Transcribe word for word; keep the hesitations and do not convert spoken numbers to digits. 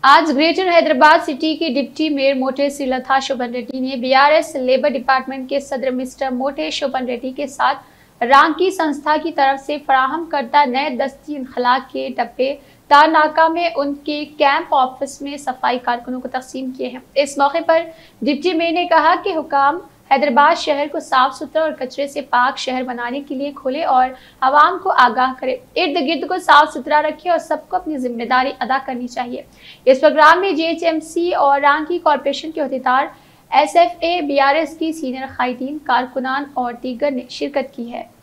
आज greater Hyderabad city की deputy mayor Mothe Srilatha शोभन रेड्डी ने बीआरएस लेबर डिपार्टमेंट के सदर मिस्टर मोटे शोभन रेड्डी के साथ रांकी संस्था की तरफ से फराहम करता नए दस्ती इनखला के डब्बे तारनाका में उनके कैंप ऑफिस में सफाई कारकुनों को तकसीम किए हैं। इस मौके पर डिप्टी मेयर ने कहा कि हुकाम हैदराबाद शहर को साफ सुथरा और कचरे से पाक शहर बनाने के लिए खोले और आवाम को आगाह करे, इर्द गिर्द को साफ सुथरा रखे और सबको अपनी जिम्मेदारी अदा करनी चाहिए। इस प्रोग्राम में जीएचएमसी और रांकी कॉरपोरेशन के अहदेदार, एस एफ ए, बीआरएस की सीनियर कायदीन, कारकुनान और दीगर ने शिरकत की है।